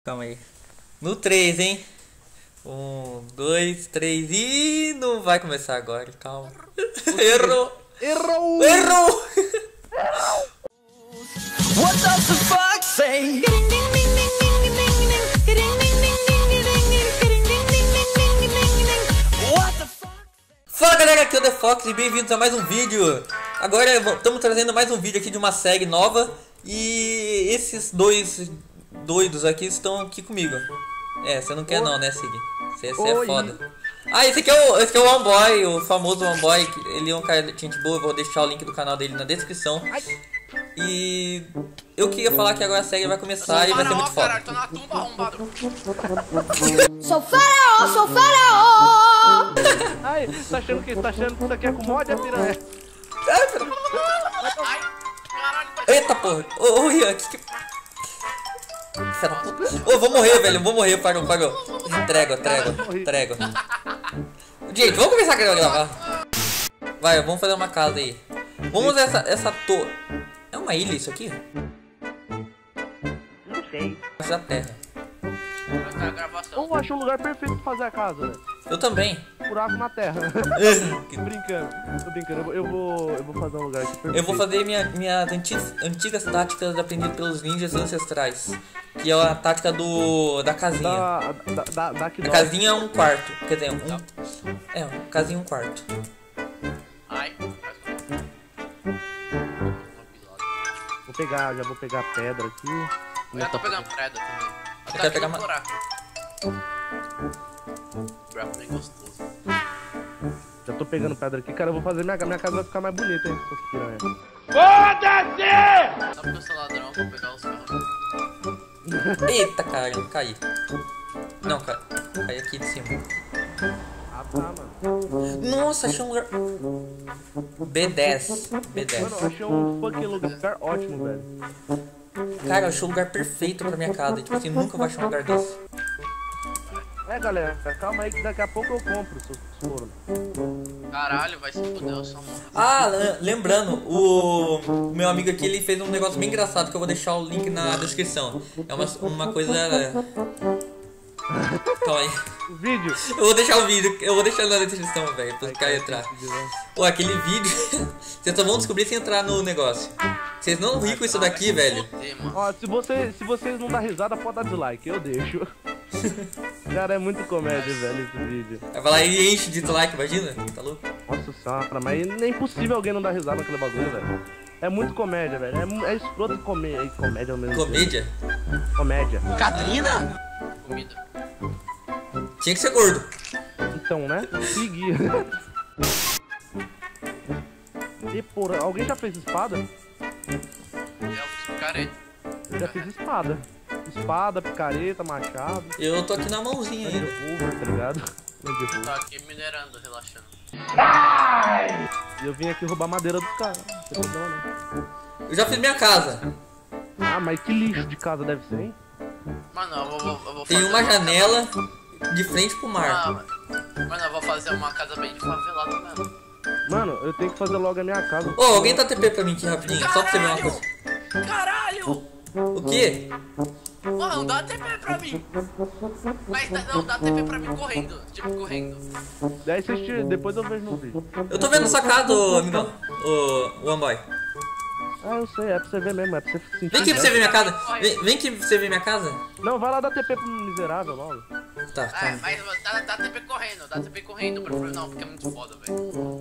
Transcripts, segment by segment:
Calma aí. No 3, hein? 1, 2, 3 e não vai começar agora, calma. Errou! Errou! Errou! What does the fuck say? What the fuck? Fala galera, aqui é o The Fox e bem-vindos a mais um vídeo. Agora estamos trazendo mais um vídeo aqui de uma série nova. E esses dois doidos aqui estão aqui comigo. É, você não quer não, né, Sig? Você é foda. Ah, esse aqui é o OneBoy, o famoso OneBoy. Ele é um cara de gente boa, eu vou deixar o link do canal dele na descrição. E eu queria falar que agora a série vai começar e vai ser muito foda. Caralho, tô na tumba, arrombado. Sou faraó, sou faraó! Ai, tá achando que isso aqui é com mod, é piranha? Ai, caralho, Eita porra! Ô Ian, que... Filha da puta. Ô, eu vou morrer, velho, eu vou morrer, parou. Trégua. Gente, vamos começar a gravar. Vai, vamos fazer uma casa aí. Vamos usar essa torre. É uma ilha isso aqui? Não sei. Acho da terra. vai estar a gravação. Eu acho um lugar perfeito pra fazer a casa, velho. Eu também. Buraco na terra. Tô brincando. Eu vou fazer um lugar aqui perfeito. Eu vou fazer minhas antigas táticas aprendidas pelos ninjas ancestrais. Que é a tática da casinha. Da A casinha é um quarto. Quer dizer, casinha é um quarto. Ai, Já vou pegar pedra aqui. eu já tô pegando preda também. Eu quero pegar buraco bem gostoso. Já tô pegando pedra aqui, cara. Eu vou fazer minha casa vai ficar mais bonita, hein? Essas piranha. Só porque eu sou ladrão, eu vou pegar os carros. Eita, cara, caí. Não, cara, caí aqui de cima. Ah, tá, mano. Nossa, achei um lugar. B10. Mano, eu achei um fucking lugar ótimo, velho. Cara, eu achei o lugar perfeito pra minha casa. Tipo assim, nunca vai achar um lugar desse. É, galera, calma aí que daqui a pouco eu compro, seus foram. Caralho, vai se fuder, eu sou morto. Ah, lembrando, o meu amigo aqui, ele fez um negócio bem engraçado que eu vou deixar o link na descrição. É uma coisa... Calma aí. O vídeo? Eu vou deixar na descrição, velho, pro cara entrar. Pô, aquele vídeo, vocês só vão descobrir se entrar no negócio. Vocês não ri com isso daqui, velho. Fuder, mano. Ó, se vocês não dar risada, pode dar dislike, eu deixo. Cara, é muito comédia, velho, esse vídeo. Vai falar e enche de dislike, imagina? Tá louco? Nossa senhora, mas é impossível alguém não dar risada naquele bagulho, velho. É muito comédia, velho. É escroto de comédia ao mesmo tempo. Comédia? Comédia. Catrina? Comida. Tinha que ser gordo. Então, né? Seguir. E porra, alguém já fez espada? Eu fiz picareta. Eu já fiz espada. Espada, picareta, machado. Eu tô aqui na mãozinha ainda. Over, tá ligado? Tô aqui minerando, relaxando. E eu vim aqui roubar madeira dos caras. Não tem problema, não. Eu já fiz minha casa. Ah, mas que lixo de casa deve ser, hein? Mano, eu vou fazer Tem uma janela de frente pro mar. Mano, eu vou fazer uma casa bem de favelada mesmo. Mano, eu tenho que fazer logo a minha casa. Ô, alguém tá TP pra mim aqui rapidinho, só pra você ver uma coisa. Caralho! O quê? Mano, dá TP pra mim. Mas não, dá TP pra mim correndo. Tipo, correndo. Daí vocês tiram, depois eu vejo no vídeo. Eu tô vendo sua casa, ô, amigão. O OneBoy. Ah, eu sei, é pra você ver mesmo, é pra você sentir. Vem aqui pra você ver minha casa. Vem que você ver minha casa. Não, vai lá dar TP pro miserável logo. Tá, É, calma. mas dá TP correndo, não, porque é muito foda, velho.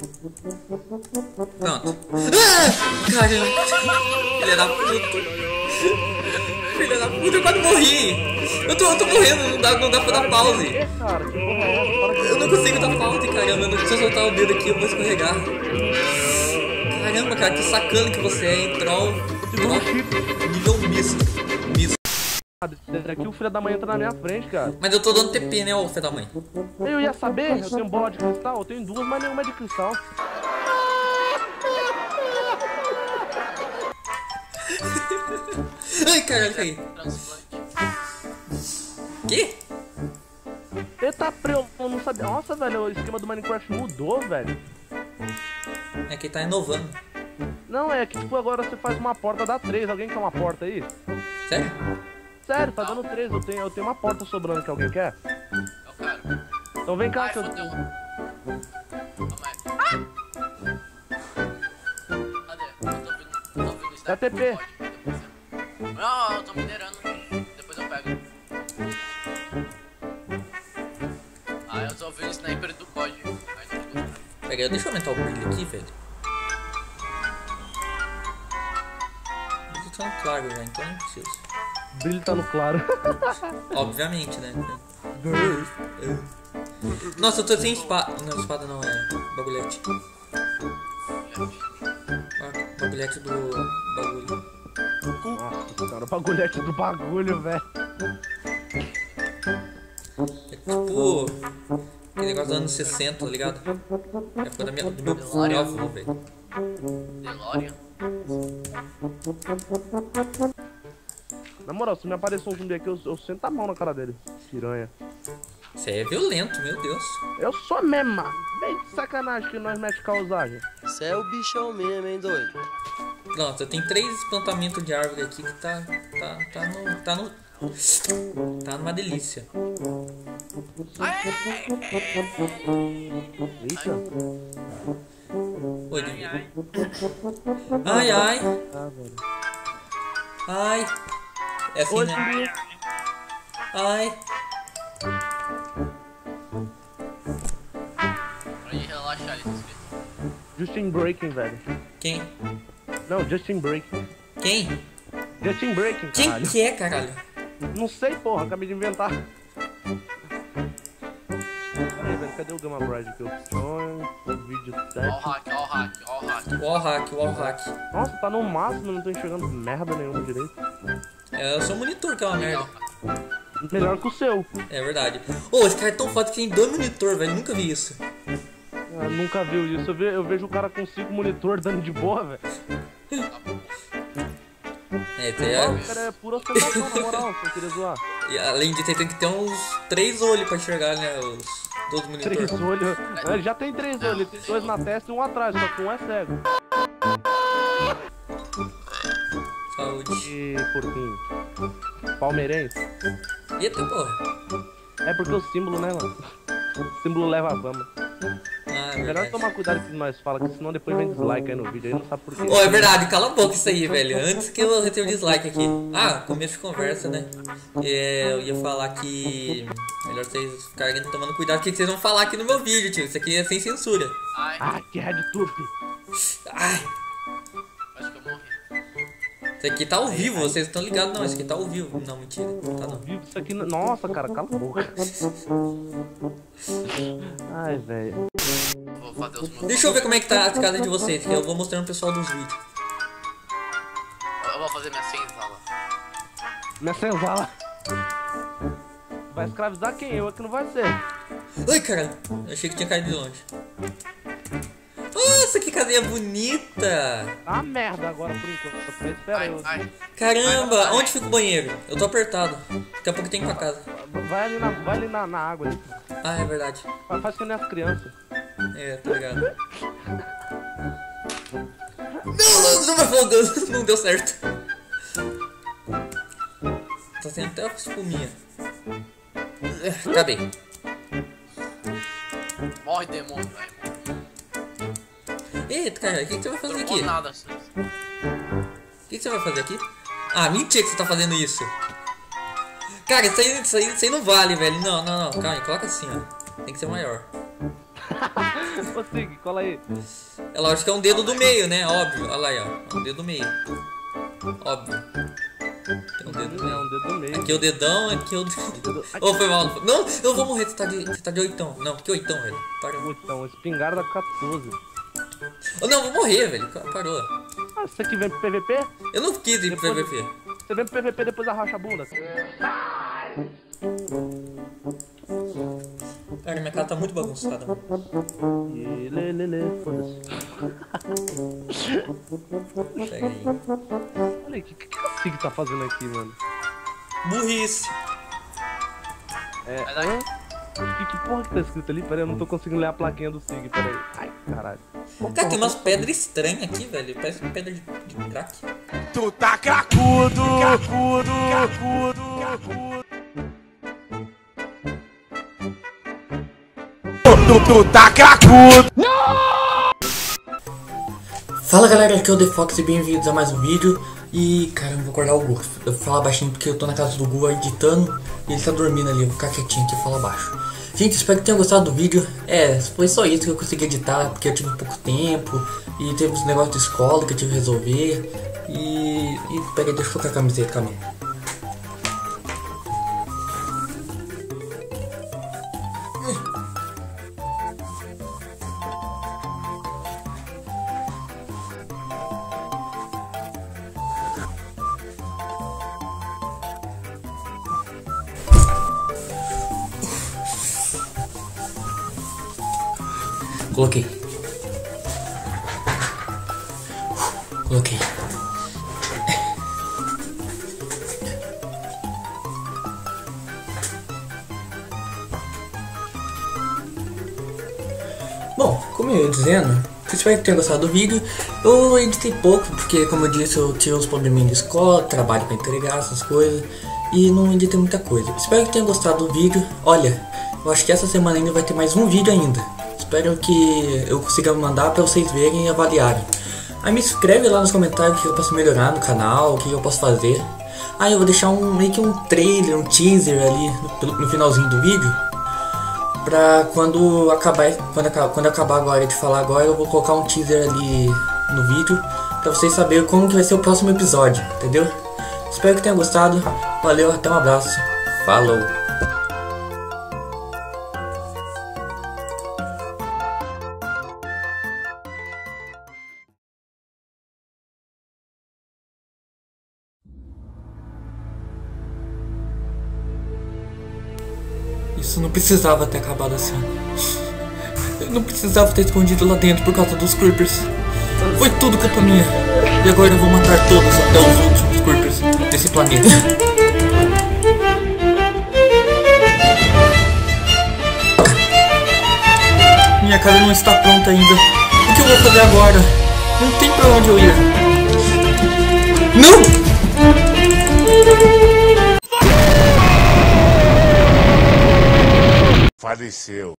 Pronto. Ah! Caramba. Filha da puta. Filha da puta, eu quase morri. Eu tô morrendo, não dá pra dar pause. É, cara, que porra é essa? Para Eu não consigo dar pause, caramba. Se eu soltar o dedo aqui, eu vou escorregar. Caramba, cara, que sacana que você é, hein? Troll nível misto. Aqui o filho da mãe entra na minha frente, cara. Mas eu tô dando TP, né, ô filho da mãe? Eu ia saber, eu tenho bola de cristal, eu tenho duas, mas nenhuma é de cristal. Ai, caralho, caí. Transplante. Que? Eita, eu não sabia. Nossa, velho, o esquema do Minecraft mudou, velho. É que tá inovando. Não, é que tipo agora você faz uma porta, dá 3. Alguém quer uma porta aí? Sério? sério, tá dando 13. Eu tenho uma porta sobrando que alguém quer. Eu quero. Então vem cá Ai, que eu... fodeu. Calma aí. Ah! Cadê? Eu tô ouvindo isso Dá daqui. TP. Não, eu tô minerando. Depois eu pego. Ah, eu tô ouvindo o sniper do COD. Ai, não tô. Pega aí, deixa eu aumentar o brilho aqui, velho. O brilho tá no claro já, então não preciso. O brilho tá no claro. Obviamente, né? Nossa, eu tô sem espada. Não, espada não, é bagulhete. Bagulhete do bagulho. Nossa, cara, o bagulhete do bagulho, velho. É tipo aquele negócio dos anos 60, tá ligado? É foi do meu avô, velho. DeLorean? Na moral, se me aparecer um zumbi aqui, eu sento a mão na cara dele. Piranha. Você é violento, meu Deus. Eu sou mesmo, mano. Bem de sacanagem que nós mete causagem. Você é o bichão mesmo, hein, doido? Pronto, tem 3 plantamentos de árvore aqui que tá numa delícia. Eita. Oi, Divi. Ai, ai. Ai. É assim, Oi, né? zumbi. Ai. Pra gente relaxar ali, inscrito. Justin Breaking, velho. Quem? Não, Justin Breaking. Quem? Justin Breaking, Quem caralho. que é, caralho? Não sei, porra, acabei de inventar. Peraí, velho, cadê o Gamma Bride aqui? Opções, vídeo Ó o 7. hack, ó o hack, ó o hack. Wall hack. Nossa, tá no máximo, não tô enxergando merda nenhuma direito. É o seu monitor que é uma merda. Melhor que o seu. É verdade. Ô, esse cara é tão foda que tem 2 monitor, velho. Nunca vi isso. Ah, nunca viu isso. Eu vejo o cara com 5 monitor dando de boa, velho. É, tem O cara é pura ostentação, na moral, se eu queria zoar. E além de ter, tem que ter uns 3 olhos pra enxergar, né? Os 12 3 monitores. olhos. Ele já tem 3 olhos, ele tem 2 na testa e 1 atrás, só que 1 é cego. Saúde. E por fim, palmeirense. Eita porra. É porque o símbolo, né, mano? O símbolo leva a fama. Ah, é Melhor verdade. tomar cuidado com o que nós fala, que senão depois vem dislike aí no vídeo, aí não sabe por quê. Ô, é verdade, cala a boca isso aí, velho. Antes que eu receba o dislike aqui. Ah, começo de conversa, né? É, eu ia falar que. Melhor vocês ficarem tomando cuidado com o que vocês vão falar aqui no meu vídeo, tio. Isso aqui é sem censura. Ai, Ah, que RedTube. Ai, acho que eu morri. isso aqui tá ao vivo, vocês estão ligados? Não, isso aqui tá ao vivo. Não, mentira. Tá não. Vivo isso aqui. Nossa, cara, cala a boca. Ai, velho. Vou fazer os meus. Deixa eu ver como é que tá a casa de vocês, que eu vou mostrando pro pessoal dos vídeos. Eu vou fazer minha senzala. Minha senzala. Vai escravizar quem? Eu é que não vai ser. Ai, caralho. Eu achei que tinha caído de longe. Nossa, que casinha bonita. Tá uma merda agora por enquanto. Espera Ai, eu. ai. Caramba, onde fica o banheiro? Eu tô apertado. Daqui a pouco tem que ir pra casa. Vai ali na água ali. Ah, é verdade. Faz que nem as crianças. É, tá ligado. Não, não deu certo. Tá sendo até espuminha. Acabei. Morre, demônio, velho. Eita, cara, o que você vai fazer Trocou aqui? nada, O que você vai fazer aqui? Ah, mentira que você tá fazendo isso. Cara, isso aí não vale, velho. Não, calma aí, coloca assim, ó. Tem que ser maior. Ô, Sig, cola aí. É lógico que é um dedo do meio, né? Óbvio. Olha lá aí, ó. Um dedo do meio. Óbvio. Tem um dedo do É meio. um dedo no meio. Aqui é o dedão, aqui é o dedo. Ô, foi mal. Não, eu vou morrer. Você tá de oitão. Não, que oitão, velho. Parou. Então, espingarda 14. Oh, não, eu vou morrer, velho. Parou. Ah, você que vem pro PVP? Eu não quis ir pro PVP. Você vem pro PVP depois arrocha a bunda. Cara, minha casa tá muito bagunçada. E lelele, foda-se. Pega aí. Olha aí, o que a Sig tá fazendo aqui, mano? Burrice. É. Vai dar- hã? Que porra que tá escrito ali? Pera aí, eu não tô conseguindo ler a plaquinha do Sig, pera aí. Ai, caralho. Cara, tem umas pedras estranhas aqui, velho. Parece pedra de crack. Tu tá cracudo, cracudo, cracudo. Tu tá cracudo! Fala galera, aqui é o The Fox e bem-vindos a mais um vídeo. E cara, eu vou acordar o Gu. Eu vou falar baixinho porque eu tô na casa do Gu editando e ele tá dormindo ali. Eu vou ficar quietinho aqui e falar baixo. Gente, espero que tenham gostado do vídeo. Foi só isso que eu consegui editar porque eu tive pouco tempo e teve uns negócios de escola que eu tive que resolver. Peraí, deixa eu colocar a camiseta, calma aí. Coloquei. Bom, como eu ia dizendo, espero que tenham gostado do vídeo. Eu editei pouco, porque como eu disse, eu tive uns probleminhas de escola, trabalho para entregar, essas coisas, e não editei muita coisa. Espero que tenham gostado do vídeo. Olha, eu acho que essa semana ainda vai ter mais um vídeo ainda. Espero que eu consiga mandar para vocês verem e avaliarem. Aí me escreve lá nos comentários o que eu posso melhorar no canal, o que eu posso fazer. Aí eu vou deixar meio que um trailer, um teaser ali no finalzinho do vídeo. Pra quando acabar agora de falar agora, eu vou colocar um teaser ali no vídeo. Pra vocês saberem como que vai ser o próximo episódio, entendeu? Espero que tenham gostado. Valeu, até um abraço. Falou! Isso não precisava ter acabado assim. Eu não precisava ter escondido lá dentro por causa dos creepers. Foi tudo culpa minha. E agora eu vou matar todos, até os últimos creepers desse planeta. Minha casa não está pronta ainda. O que eu vou fazer agora? Não tem pra onde eu ir. Não! Faleceu.